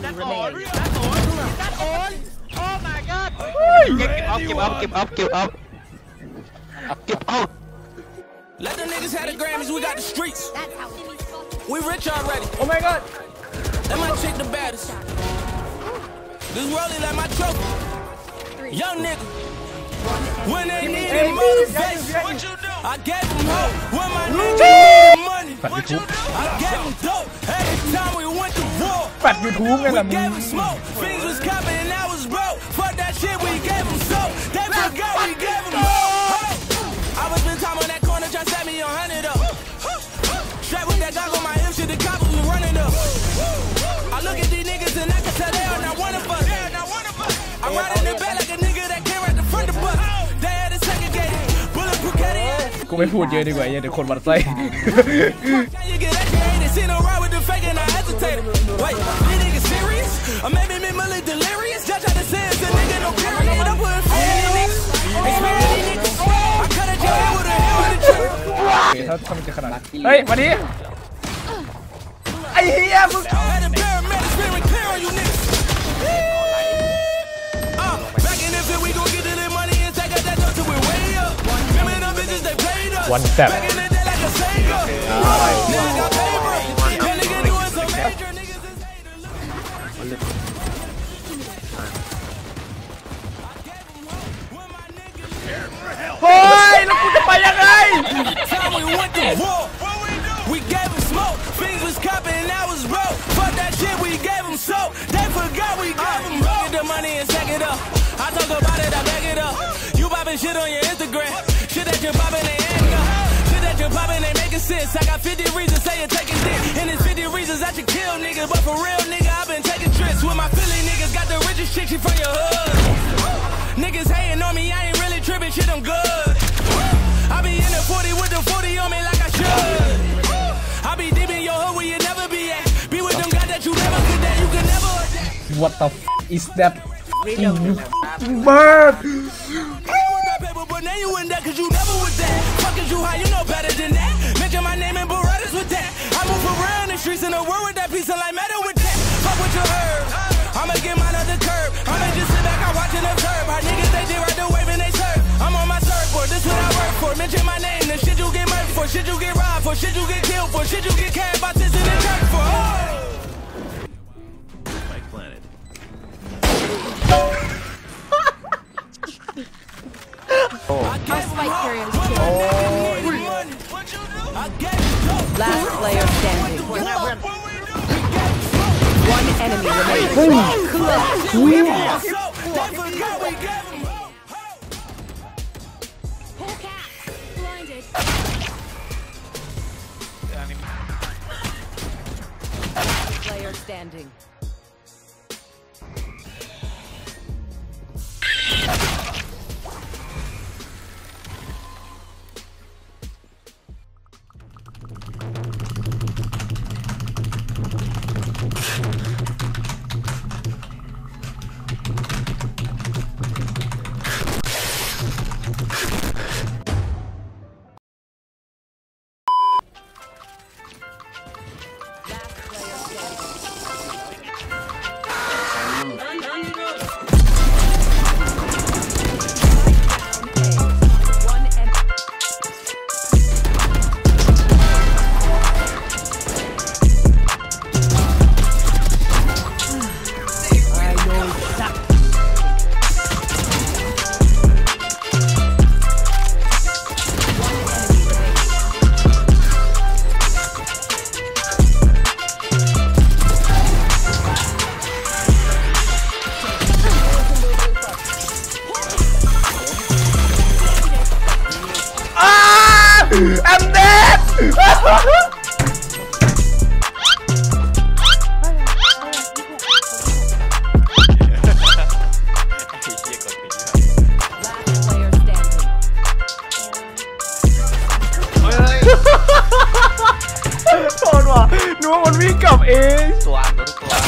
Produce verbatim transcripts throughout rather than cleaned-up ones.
remaining. Oh my god! Give up, give up, give up, give up. Let the niggas have the Grammys, we got the streets. We rich already. Oh my god! Let my chick the baddest. This rolling like my trophy. Young nigga. When they needed motivation, what you do? I gave them hope. When my niggas needed money, what you do? I gave them dope. Every time we went to war, we gave them smoke. Things was copping and I was broke. Fuck that shit, we gave them soap. They forgot we gave them hope. I was been time on that corner, try to set me on hundred up. Straight with that dog on my hip, shit, the coppers was running up. I look at these niggas and I can tell they are not one of us. I'm riding the back like a nigga that came right the front of the bus. They had a segregated bulletproof caddy. กูไม่พูดเยอะดีกว่าเดี๋ยวคนมันไส้ You get educated, see no ride with the fake and I hesitated. Wait, these niggas serious? Or maybe me really delirious? Judge how to say it's a nigga no period. I'm putting fear in these niggas. Experience these niggas. I cut a jail with a hell in the trip. ถ้าทำจะขนาดนั้นเฮ้ยมาดิไอ้เหี้ยมึง Had a paramedic screaming clear on you niggas. Uh, back in the field, we gon' get to the money and take out that dough till we way up. Remember them bitches, they played us. One step. Back in the day like a savior. Niggas got paper. That nigga doing some major niggas is haters. Ôi, nó cũngไปยังไง Time we went to war. We gave them smoke. Things was copping and I was broke. Fuck that shit, we gave them soap. They forgot we gave them rope. Get the money and stack it up. I talk about it, I back it up. You popping shit on your Instagram. Shit that you're popping ain't anger. Shit that you're popping ain't making sense. I got fifty reasons say you're taking dick. And it's fifty reasons I should kill niggas. But for real, nigga, I've been taking trips with my Philly niggas. Got the richest chick, she from your hood. Niggas hating on me, I ain't really tripping. Shit, I'm good. I be in the forty with the forty on me like I should. I be deep in your hood where you never be at. Be with them guys that you never could that you could never adapt. What the f is that bird? But now you in that cause you never was that. Fuck is you high, you know better than that. Mention my name and Berettas with that. I move around the streets in the world with that piece of like matter with that. Fuck what you heard. I'ma get mine on the curb. I'ma just sit back, I'm watching observe. How niggas they did right the wave and they serve. I'm on my surfboard, this what I work for. Mention my name, the shit you get murdered for. Shit you get robbed for, shit you get killed for. Shit you get carried by this in the church for. My planet. Our spike carrier is killed. Last player standing. One enemy remaining. Last player standing. I'm dead! โทษว่ะนึกว่ามันวิ่งกลับเองตัวตัวทุกตัว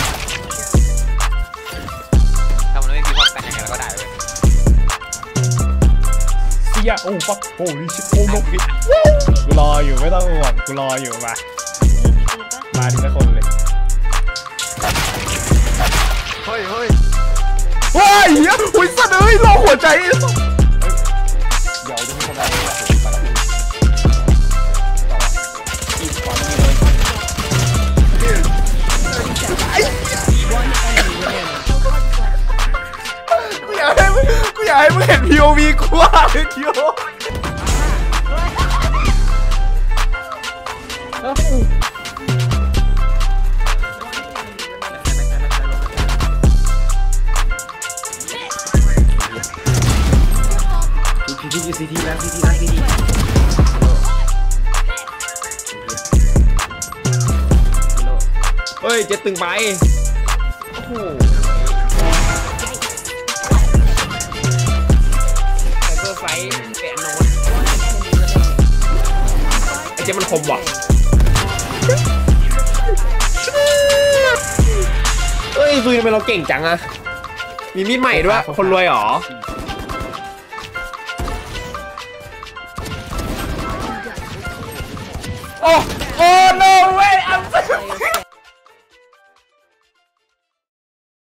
ถ้ามันไม่มีความกันยังไงเราก็ได้เว้ยเสียโอ้ฟักโอ้ลิชิโอ้นกพี่กูรออยู่ไม่ต้องห่วงกูรออยู่มามาทีละคนเลยเฮ้ยเฮ้ยเฮ้ยเฮียอุ้ยสัตว์เอ้ยรอหัวใจเดี๋ยวจะมีคนอะไรกูอยากให้มึงกูอยากให้มึงเห็น พี โอ วี กูว่าเลยทีโอซีทีซีทีแล้วซีทีแล้วซีทีเฮ้ยเจ็ดตึงไปโอ้โหไซเบอร์ไฟแปะโน้ตไอ้เจ๊มันคมว่ะเฮ้ยซุยทำไมเราเก่งจังอะมีมีดใหม่ด้วยคนรวยหรอโอ้โอ้ย